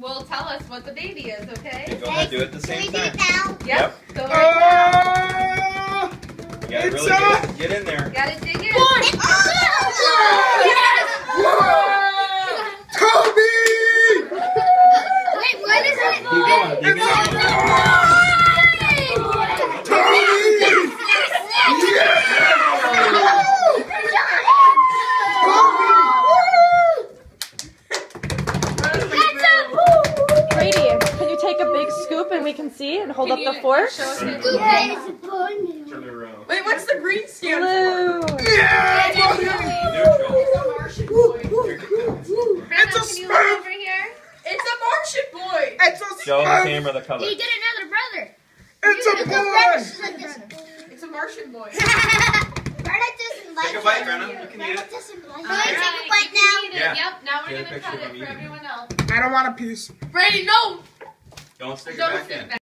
will tell us what the baby is, okay? Go ahead, do it at the same time. Can we do it now? Yep. Go right now. You gotta really get in there. You gotta dig in. Toby! Wait, what is it? Keep going. Dig in. Toby! Brady, can you take a big scoop and we can see and hold up the fork? It's a bunny. Turn it around. Wait, what's the green stand? Blue. Yeah! Neutral. It's a sperm! Over here. It's a Martian boy. It's a Show the sperm! camera the color. You get another brother. It's a boy! It's a Martian boy. Brenna doesn't like Take a bite, Brenna. You can eat Brenna it. doesn't like All it. right, Take a bite you now. can eat it. Yeah. Yep, now Get we're a gonna picture cut of it him for eating. everyone else. I don't want a piece. Brady, no! Don't stick it Don't back stick in. back.